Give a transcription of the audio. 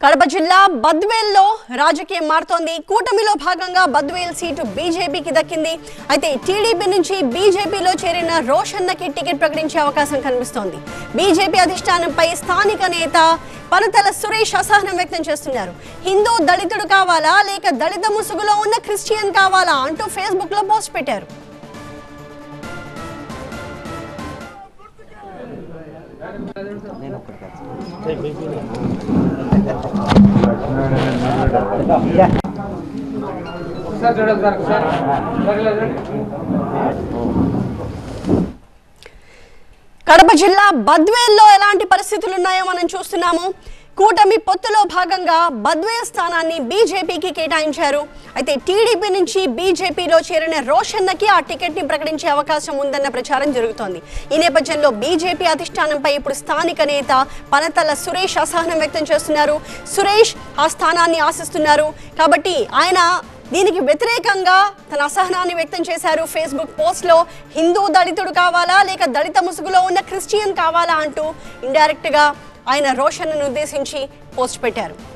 కడప జిల్లా బద్వేల్లో రాజకీయం మారుతోంది. కూటమిలో భాగంగా బద్వేల్ సీటు బీజేపీకి దక్కింది. అయితే టీడీపీ నుంచి బీజేపీలో చేరిన రోషన్నకి టికెట్ ప్రకటించే అవకాశం కనిపిస్తోంది. బీజేపీ అధిష్టానంపై స్థానిక నేత పనతల సురేష్ అసహనం వ్యక్తం చేస్తున్నారు. హిందూ దళితుడు కావాలా లేక దళిత ముసుగులో ఉన్న క్రిస్టియన్ కావాలా అంటూ ఫేస్బుక్ లో పోస్ట్ పెట్టారు. కడప జిల్లా బద్వేల్లో ఎలాంటి పరిస్థితులు ఉన్నాయో మనం చూస్తున్నాము. కూటమి పొత్తులో భాగంగా బద్వేల్ స్థానాన్ని బీజేపీకి కేటాయించారు. అయితే టీడీపీ నుంచి బీజేపీలో చేరిన రోషన్నకి ఆ టికెట్ ని ప్రకటించే అవకాశం ఉందన్న ప్రచారం జరుగుతోంది. ఈ నేపథ్యంలో బీజేపీ అధిష్టానంపై ఇప్పుడు స్థానిక నేత పనతల సురేష్ అసహనం వ్యక్తం చేస్తున్నారు. సురేష్ ఆ స్థానాన్ని ఆశిస్తున్నారు కాబట్టి ఆయన దీనికి వ్యతిరేకంగా తన అసహనాన్ని వ్యక్తం చేశారు. ఫేస్బుక్ పోస్ట్లో హిందూ దళితుడు కావాలా లేక దళిత ముసుగులో ఉన్న క్రిస్టియన్ కావాలా అంటూ ఇండైరెక్ట్ గా ఆయన రోషన్ను ఉద్దేశించి పోస్ట్ పెట్టారు.